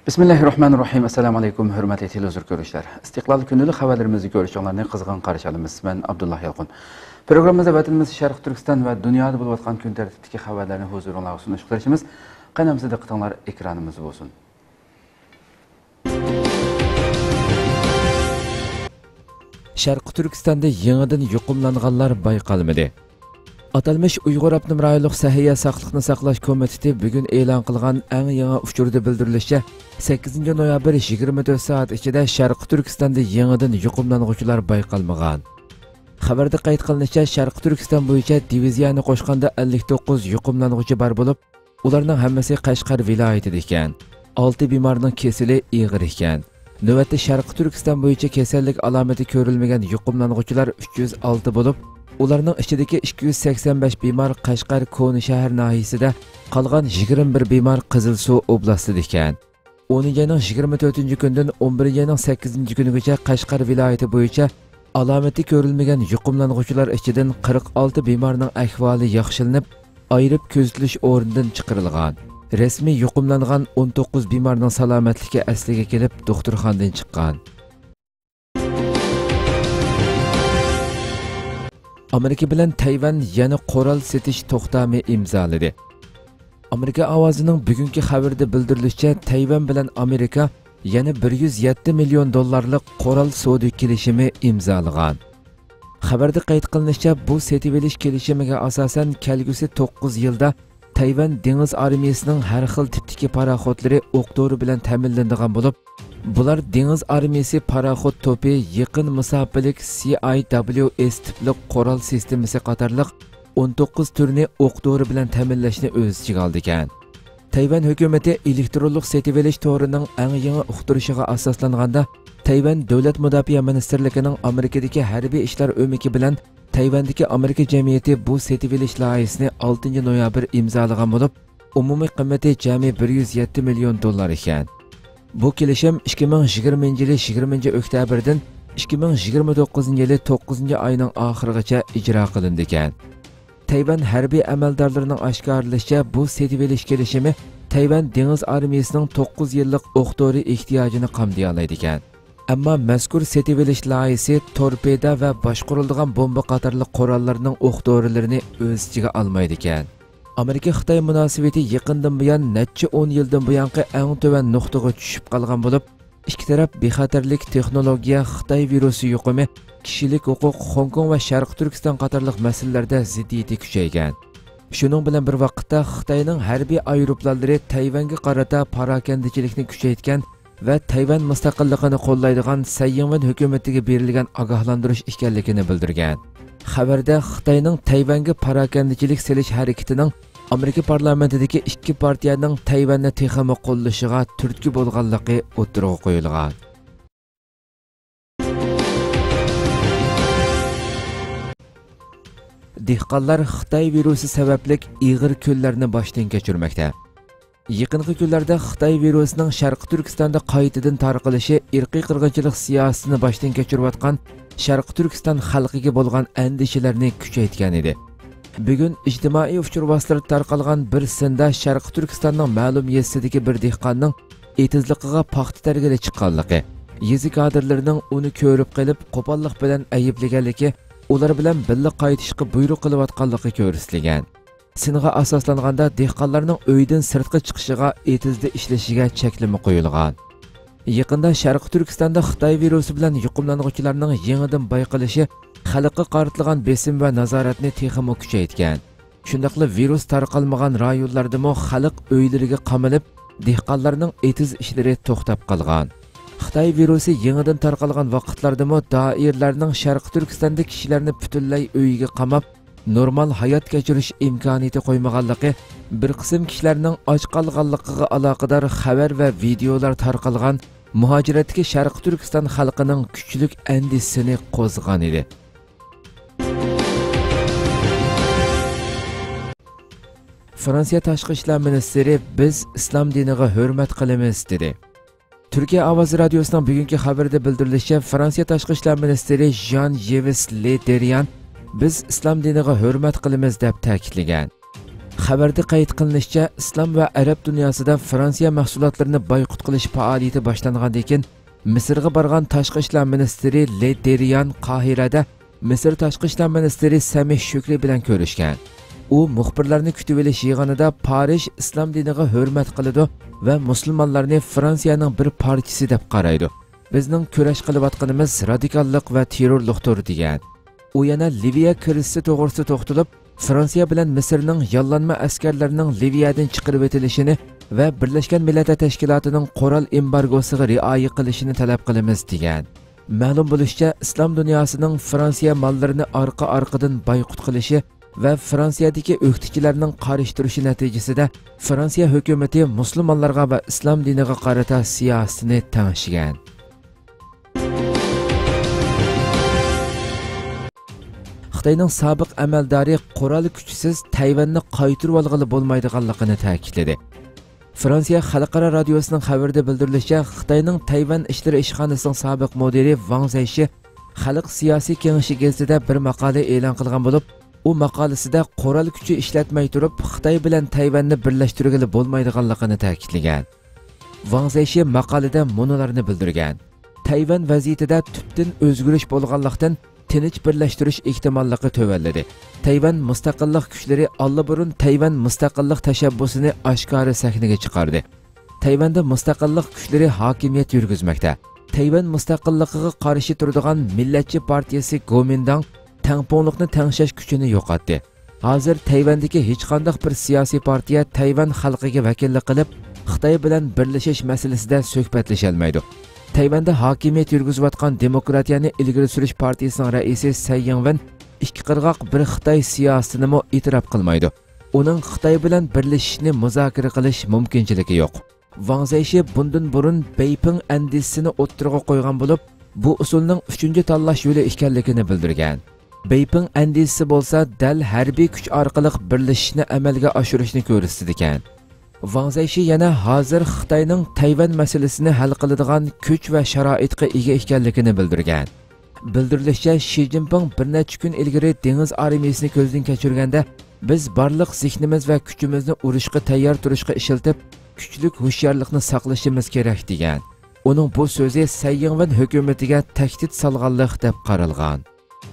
Bismillahirrahmanirrahim. Assalamu alaykum, hürmetli televizyon görüşler. İstiklal günlük haberlerimizi görüşenlerine kızgın karşılayalımız. Ben Abdullah Yalqın. Programımızda vatanımız Şarkı Türkistan ve dünyada bulunatkan gün tertipteki haberlerini huzuruna sunuş kılışımız. Kanalımızda diqqatinglar ekranımız olsun. Şarkı Türkistan'da yeniden yuqumlanğanlar bayqalmadı. Atalmış Uyghur Abnum Rayonluq Səhiyyə Saqlıqni Saqlash Komiteti bugün e'lon qilgan eng yangi uchurda bildirilishicha 8 noyabr 24 soat ichida Sharqi Turkistonda yeniden yuqumlanuvchilar bayqalmagan. Xabarda qayd qilinishicha, Sharqi Turkiston bo'yicha diviziyani qo'shganda 59 yuqumlanuvchi bor bo'lib, ularning hammasi Qashqar viloyatida ekan. 6 bemorning kesili og'ir ekan. Navbatda Sharqi Turkiston bo'yicha kasallik alomati ko'rilmagan yuqumlanuvchilar 306 bo'lib, ularning ichidagi 285 bemor Qashqar Koni shahar nahiyasida, qolgan 21 bemor Qizilsuv oblastida ekan. 10 ayning 24-kundan 11 ayning 8-kunigacha Qashqar viloyati bo'yicha alomati ko'rilmagan yuqumlanuvchilar ichidan 46 bemorning ahvoli yaxshilanib, ayirib ko'zatilish o'rnidan chiqarilgan. Resmiy yuqumlangan 19 bemorning salomatligi asliga kelib, doktorxonadan chiqqan. Amerika bilan Tayvan yana qoral setish to'xtami imzoladi. Amerika ovozining bugungi xabarida bildirilishicha, Tayvan bilan Amerika yana 107 million dollarlik qoral savdo kelishimi imzolagan. Xabarda qayd qilinishicha, bu setib olish kelishimiga asosan kelgusi 9 yilda Tayvan dengiz armiyasining har xil tipdagi paraxodlari o'q-dori bilan ta'minlanadigan bo'lib, bular dengiz armiyasi paraxod to'pi, yaqin masofalik CIWS tipli qoral sistemasi qatorliq 19 turni o'q-dori bilan ta'minlashni o'z ichiga oldi ekan. Tayvan hukumati elektronlik setib olish to'rining eng yangi uqtirishiga asoslanganda, Tayvan davlat mudofaa ministrligining Amerikadagi harbiy ishlar o'miki bilan Tayvandagi Amerika jamiyati bu setib olish loyihasini 6 noyabr imzolagan bo'lib, umumiy qiymati jami 107 million dollar ekan. Bu kelishim 2020 yili 20 oktyabrdan 2029 yili 9 oyning oxirigacha ijro qilindi ekan. Tayvan harbiy amaldorlarining oshkorlashicha, bu setib olish kelishimi Tayvan dengiz armiyasining 9 yillik o'q-dori ehtiyojini qamday oladi ekan. Ammo mazkur setib olish loyihasi torpeda va boshqariladigan bomba qatorli qurollarning o'q-dorilarini o'z ichiga olmaydi ekan. Amerika-Xitoy munosabati yaqindan buyon necha 10 yildan buyongi eng to'van nuqtaga tushib qolgan bo'lib, ikki taraf bexatarlik, texnologiya, Xitoy virusi yuqumi, kishilik huquq, Hong Kong va Sharq Turkiston qatorliq masalalarda ziddiyati kuchaygan. Shuning bilan bir vaqtda Xitoyning harbiy aeroplanlari Tayvanga qarata parakandichilikni kuchaytgan va Tayvan mustaqilligini qo'llaydigan Sayyan hukumatiga berilgan ogohlantirish ekanligini bildirgan. Xabarda Xitoyning Tayvanga parakandichilik selish harakatining Amerika parlamentidagi ikki partiyaning Tayvanni texmi qo'llashiga turtki bo'lganligi o'tirg'a qo'yilgan. Dehqonlar Xitoy virusi sababli og'ir kunlarni boshdan kechirmoqda. Yaqinqi kunlarda Xitoy virusining Sharqi Turkistonda qaytadan tarqalishi irqiy qirg'inchilik siyosatini boshdan kechirayotgan Sharqi Turkiston xalqiga bo'lgan andishalarni kuchaytgan edi. Bugun ijtimoiy uchur vositalarida tarqalgan bir sinda Sharqi Turkistonning ma'lum yezsidagi bir dehqonning etizligiga paxta targili chiqqanligi, yezi kadrlarining uni ko'rib qilib qo'pollik bilan ayblaganligi, ular bilan birga qaytishga buyruq qilayotganligi ko'rsatilgan. Singa asoslanganda dehqonlarning uydan sirtqa chiqishiga, etizda ishlashiga cheklama qo'yilgan. Yaqinda Sharqi Turkistonda Xitoy virusi bilan yuqumlanuvchilarning yangidan bayqalishi xalqqa qaratilgan besim va nazoratni texmi kuchaytgan. Shundaqla virus tarqalmagan rayonlardami xalq uylariga qamalib, dehqonlarning etiz ishlari to'xtab qolgan. Xitoy virusi yangidan tarqalgan vaqtlardami doirlarning Sharqi Turkistonda kishilarni butunlay uyiga qamab, normal hayot kechirish imkoniyati qo'ymaganligi, bir qism kishilarning och qolganligiga aloqador xabar va videolar tarqalgan muhojiratga Sharqi Turkiston xalqining kuchlik andisini qo'zg'agan edi. Fransiya tashqi ishlar ministri biz islom diniga hurmat qilamiz dedi. Turkiya ovozi radiosining bugungi xabarida bildirilishicha, Fransiya tashqi ishlar ministri Jean-Yves Le Drian biz islom diniga hurmat qilamiz deb ta'kidlagan. Xabarda qayd qilinishicha, islom va arab dunyosida Fransiya mahsulotlarini boykot qilish faoliyati boshlangandan keyin Misrga borgan tashqi ishlar ministri Le Drian Qohirada Misr tashqi ishlar ministri Samih Shukri bilan ko'rishgan. U muxbirlarni kutib olish yig'inida Parij islom diniga hurmat qiladi va musulmonlarni Fransiyaning bir parchasi deb qaraydi. Bizning kurash qilayotganimiz radikallik va terrorlikdir degan. U yana Liviya krizi to'g'risida to'xtalib, Fransiya bilan Misrning yollanma askarlarining Liviyadan chiqarib etilishini va Birlashgan Millatlar Tashkilotining qurol embargosiga rioya qilishini talab qilamiz degan. Ma'lum bo'lishicha, islom dunyosining Fransiya mollarini orqa-orqadan boykot qilishi va Fransiyadagi o'qituvchilarning qarshi natijasida Fransiya hukumati musulmonlarga va islom diniga qarata siyosatini tangishigan. Xitoyning sobiq amaldori qurol kuchsiz Tayvanni qaytarib olg'ili bo'lmaydiganligini ta'kidladi. Fransiya xalqaro radiosining xabarida bildirilishicha, Xitoyning Tayvan ishlari ishxonasining sobiq mudiri Wang Zaishi Xalq siyosiy kengashi gazetida bir maqola e'lon qilgan bo'lib, u maqolasida qurol kuchi ishlatmay turib Xitoy bilan Tayvanni birlashtirgili bo'lmaydiganligini ta'kidlagan. Wang Zaishi maqolada munolarni bildirgan. Tayvan vaziyatida tubdan o'zgarish bo'lganlikdan tinch birlashtirish ehtimolligi tövalladi. Tayvan mustaqillik kuchlari allaburun Tayvan mustaqillik tashabbusini oshkora sahnaga chiqardi. Tayvanda mustaqillik kuchlari hokimiyat yurgizmoqda. Tayvan mustaqilligiga qarshi turadigan Millatchi partiyasi Kuomintang tangpongliqni tangshash kuchini yo'qotdi. Hozir Tayvandagi hech qanday bir siyosiy partiya Tayvan xalqiga vakillik qilib, Xitoy bilan birlashish masalasida suhbatlasha olmaydi. Tayvanda hokimiyat yurgizayotgan Demokratiyani ilgari surish partiyasining raisi Tsai Ing-wen ikki qirg'oq bir Xitoy siyosatini mo e'tirof qilmaydi. Uning Xitoy bilan birlashishni muzokara qilish mumkinchiligi yo'q. Wang Zaishi bundan burun Beiping andisini o'ttirg'a qo'ygan bo'lib, bu usulning 3-chi tanlash yo'li ekanligini bildirgan. Beiping andisi bo'lsa, dal harbiy kuch orqali birlashishni amalga oshirishni ko'rsatdi ekan. Wang Zaishi yana hozir Xitoyning Tayvan masalasini hal qiladigan kuch va sharoitga ega ekanligini bildirgan. Bildirilishicha, Xi Jinping bir necha kun ilgari dengiz armiyasini ko'zdan kechirganda, biz barliq zihnimiz va kuchimizni urushga tayyor turishga ishlatib, kuchlik hushyorlikni saqlashimiz kerak degan. Uning bu so'zi Tsai Ing-wen hukumatiga tahdid solganlik deb qaralgan.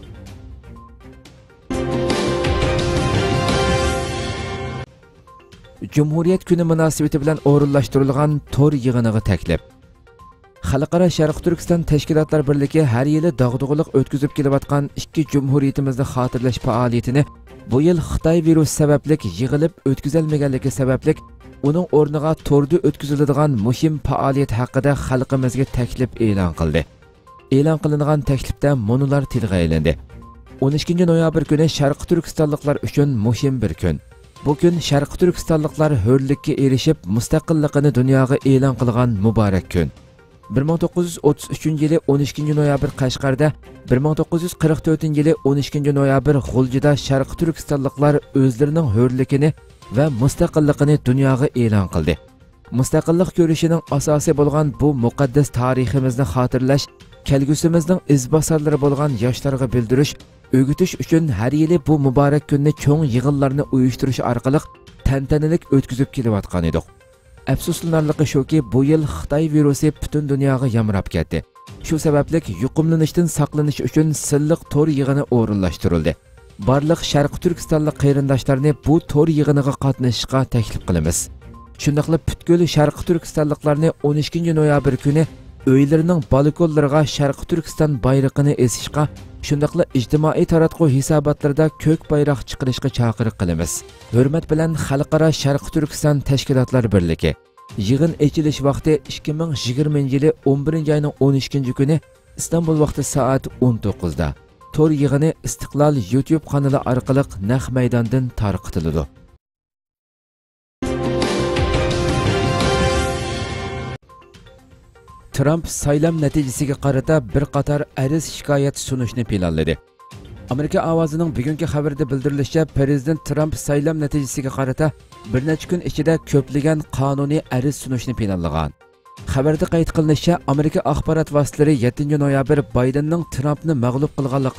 Cumhuriyet kuni munosabati bilan o'rinlashtirilgan tor yig'iniga taklif. Xalqaro Sharq Turkiston tashkilotlar birligi har yili dog'dug'iliq o'tkazib kelayotgan ikki jumhuriyatimizni xotirlash faoliyatini bu yil Xitoy virus sababli yig'ilib o'tkazilmaganligi sababli uning o'rniga torda o'tkaziladigan muhim faoliyat haqida xalqimizga taklif e'lon qildi. E'lon qilingan taklifda munolar tilga ilindi. 12 noyabr kuni Sharq Turkistonliklar uchun muhim bir kun. Bu kun Sharq Turkistonliklar hurlikka erishib, mustaqilligini dunyoga e'lon qilgan muborak kun. 1933-yili 12 noyabr Qashqarda, 1944-yili 12 noyabr G'uljida Sharq Turkistonliklar o'zlarining hurligini va mustaqilligini dunyoga e'lon qildi. Mustaqillik ko'rishining asosi bo'lgan bu muqaddas tariximizni xotirlash, kelgusimizning izbosarlari bo'lgan yoshlarga bildirish, o'g'itish uchun har yili bu muborak kunni cho'ng yig'inlarni uyushtirish orqali tantanalik o'tkazib kelayotgan edik. Afsuslanarligi shuki, bu yil Xitoy virusi butun dunyoga yamrab ketdi. Shu sababli yuqumlanishdan saqlanish uchun silliq to'r yig'ini o'rinlashtirildi. Barliq Sharq Turkistonlik qarindoshlarni bu to'r yig'iniga qatnashishga taklif qilamiz. Shundaqla butkul Sharq Turkistonliklarni 12 noyabr kuni uylarining balkonlariga Sharq Turkiston bayrog'ini esishga, shundaqla ijtimoiy taratquv hisobotlarida ko'k bayroq chiqarishga chaqiriq qilamiz. Hurmat bilan Xalqaro Sharq Turkiston tashkilotlar birligi. Yig'in ochilish vaqti 2020-yili 11-oyning 12-kuni Istanbul vaqti soat 19 da. To'r yig'ini Istiqlol YouTube kanali orqali naq maydondan tarqatiladi. Trump saylam natijasiga qarata bir qator ariz shikoyat sunishni planladi. Amerika ovozining bugungi xabarida bildirilishicha, Prezident Trump saylam natijasiga qarata bir necha kun ichida ko'plagan qonuniy ariz sunishni planlagan. Xabarda qayd qilinishicha, Amerika axborot vositalari 7 noyabr Baydenning Trumpni mag'lub qilganligini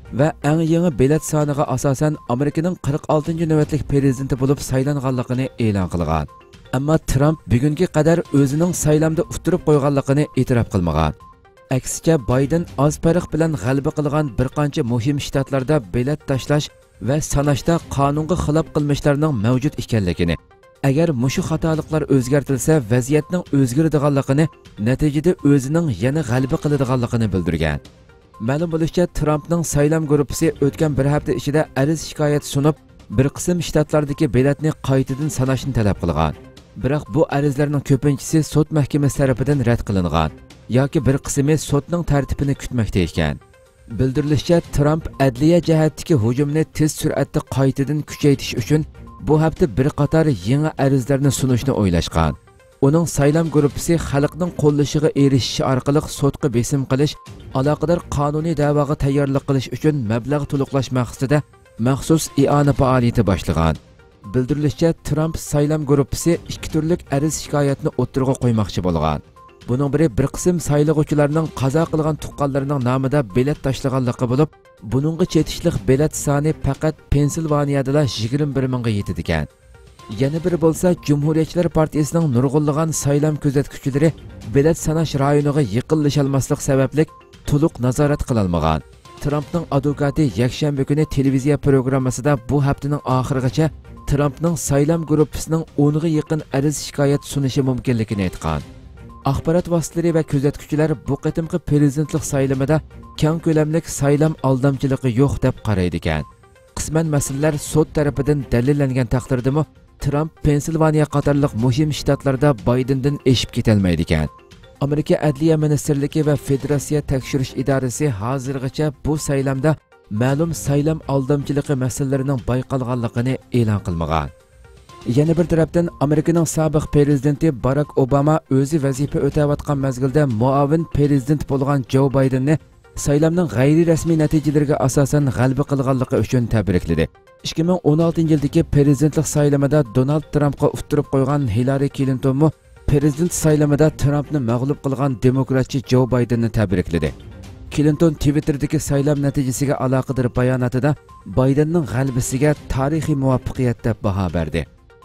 va eng yangi bilet soniga asosan Amerikaning 46-navbatlik prezidenti bo'lib saylanganligini e'lon qilgan. Ammo Trump bugunga qadar o'zining saylamda utirib qo'yganligini e'tirof qilmagan. Aksicha Bayden oz farq bilan g'alaba qilgan bir qancha muhim shtatlarda bilet tashlash va sanashda qonunga xilof qilmishlarning mavjud ekanligini, agar mushu xatoliklar o'zgartirilsa vaziyatning o'zgaradiganligini, natijada o'zining yana g'alaba qiladiganligini bildirgan. Ma'lum bo'lishicha, Trumpning saylam guruhi o'tgan bir hafta ichida ariz shikoyat sunib, bir qism shtatlardagi biletni qaytadan sanashni talab qilgan. Biroq bu arizlarning ko'pinchisi sud mahkamasi tomonidan rad qilingan yoki bir qismi sudning tartibini kutmoqda ekan. Bildirilishicha, Trump adliya jihatdagi hujumni tez sur'atda qaytadan kuchaytirish uchun bu hafta bir qator yangi arizlarni sunishni o'ylashgan. Uning saylam guruhi xalqning qo'llashiga erishishi orqali sudga besim qilish, aloqador qonuniy da'voga tayyorlik qilish uchun mablag' to'liqlash maqsadida maxsus i'ona faoliyati boshlagan. Bildirilishicha, Trump saylam guruhi ikki turlik ariz shikoyatni o'ttirg'a qo'ymoqchi bo'lgan. Buning biri bir qism saylovchilarning qazo qilgan tuqqanlarining nomida bilet tashlaganligi bo'lib, buningga chetishlik bilet soni faqat Pensilvaniyada 21 mingga yetadi ekan. Yana biri bo'lsa, Cumhuriyetchilar partiyasining nurg'unlagan saylam kuzatuvchilari bilet sanash rayoniga yaqinlasholmaslik sababli to'liq nazorat qilinmagan. Trumpning advokati yakshanba kuni televiziya programmasida bu haftaning oxirigacha Trumpning saylam guruhining 10 ga yaqin ariz shikoyat sunishi mumkinligini aytgan. Axborot vositalari va kuzatuvchilar bu qatimqi prezidentlik saylamida keng ko'lamli saylam aldamchiligi yo'q deb qaraydi ekan. Qisman masalalar sud tarafidan dalillangan taqdirdami Trump Pensilvaniya qatorliq muhim shtatlarda Baydendan eshib ketolmaydi ekan. Amerika Adliya Ministrligi va Federatsiya tekshirish idorasi hozirgacha bu saylamda ma'lum saylam aldamchiligi masalalarining bayqalganligini e'lon qilmagan. Yana bir tarafdan Amerikaning sobiq prezidenti Barack Obama o'zi vazifa o'tayotgan mezgilda muavin prezident bo'lgan Joe Bidenni saylamning g'ayri rasmiy natijalariga asosan g'alaba qilganligi uchun tabrikladi. 2016-yildagi prezidentlik saylamida Donald Trumpga utirib qo'ygan Hillary Clinton prezident saylamida Trumpni mag'lub qilgan demokratchi Joe Bidenni tabrikladi. Clinton Twitter'dagi saylam natijasiga aloqador bayonotida Bidenning g'alabasiga tarixiy muvaffaqiyat deb baho berdi.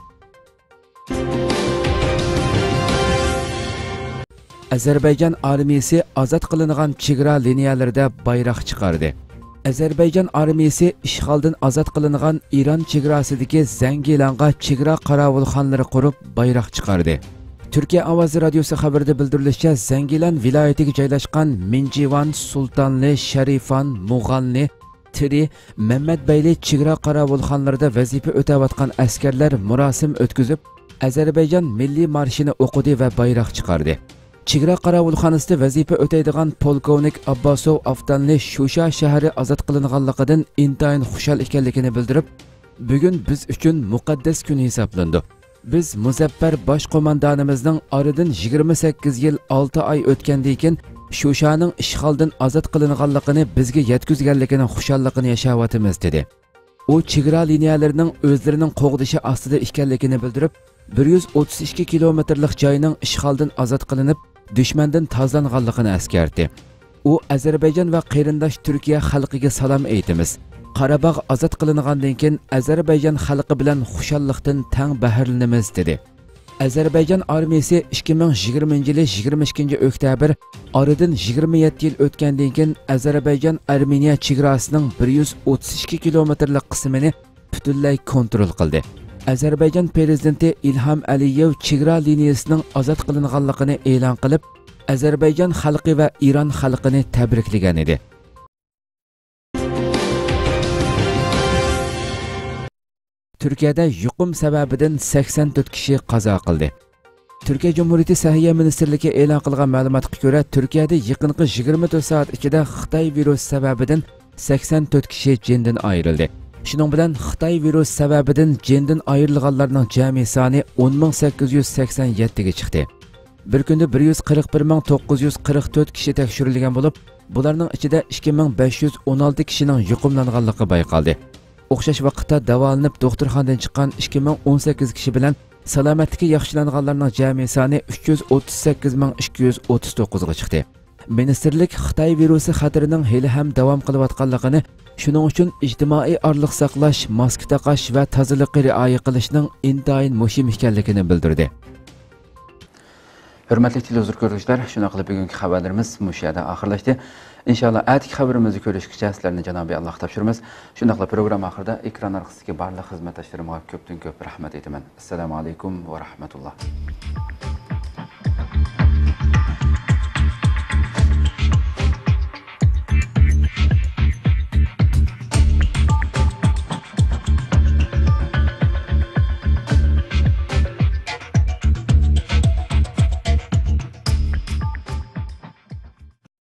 Azerbaycan armiyasi ozod qilingan chegara liniyalarida bayroq chiqardi. Azerbaycan armiyasi ishg'oldan ozod qilingan Iran chegarasidagi Zangilanga chegara qorovulxonalari qurib bayroq chiqardi. Türkiye Ovozi radiosi xabarida bildirilishicha, Zangilan viloyatiga joylashgan Minjivan, Sultanli, Sharifan, Mug'anli, Tiri, Mammadbayli chegara qorovulxonlarida vazifa o'tayotgan askarlar murosim o'tkazib, Azerbaycan milliy marshini o'qidi va bayroq chiqardi. Chegara qorovulxonasida vazifa o'taydigan polkovnik Abbosov Aftanli Shusha shahri ozod qilinganligidan intayin xushal ekanligini bildirib, bugun biz uchun muqaddas kun hisoblandi. Biz muzaffar bosh qo'mondonimizning oradan 28 yil 6 oy o'tgandan keyin Shushaning ishg'oldan ozod qilinganligini bizga yetkazganligini xushalligini yashayotimiz dedi. U chegara liniyalarining o'zlarining qo'g'dishi ostida ekanligini bildirib, 132 kilometrlik joyning ishg'oldan ozod qilinib, dushmandan tozlanganligini eskartdi. U Azerbaycan va qarindosh Turkiya xalqiga salom aytamiz. Qarabağ ozod qilingandan keyin Azerbaycan xalqi bilan xushallikdan tang bahrlanamiz dedi. Azerbaycan armiyasi 2020-yil 22 oktyabr oradan 27 yil o'tgandan keyin Azerbaycan Armeniya chegarasining 132 kilometrlik qismini butunlay kontrol qildi. Azerbaycan prezidenti İlham Aliyev chegara liniyasining ozod qilinganligini e'lon qilib, Azerbaycan xalqi va Iran xalqini tabriklagan edi. Türkiye'de yuqum sababidan 84 kishi qazo qildi. Türkiye Cumhuriyeti Sahiyya Ministerligi e'lon qilgan ma'lumotga ko'ra, Turkiyada yaqinqi 24 soat ichida Xitoy virus sababidan 84 kishi jindan ayrildi. Shuning bilan Xitoy virus sababidan jindan ayrilganlarning jami soni 10.887 ga chiqdi. Bir kunda 141.944 kishi tekshirilgan bo'lib, bularning ichida 2516 kishining yuqumlanganligi bayqaldi. O'xshash vaqtda davolanib doktorxonadan chiqqan 2018 kishi bilan salomatligi yaxshilanganlarning jami soni 338.239 ga chiqdi. Ministerlik Xitoy virusi xatarining hali ham davom qilayotganligini Shuning uchun ijtimoiy orliq saqlash, maska taqash va tozaliqqa rioya qilishning intayin muhim ekanligini bildirdi. Hürmetli televizyon görüşler, şuna qilib bugungi xabarlarimiz mushu yerda oxirlashdi. İnşallah atiki xabarimizni ko'rishgacha sizlarni Janobiy Alloh topshiramiz. Shundaqla program oxirida ekran orqasidagi barliq xizmatdoshlarimga ko'pdan ko'p rahmat aytaman. Assalomu alaykum va rahmatulloh.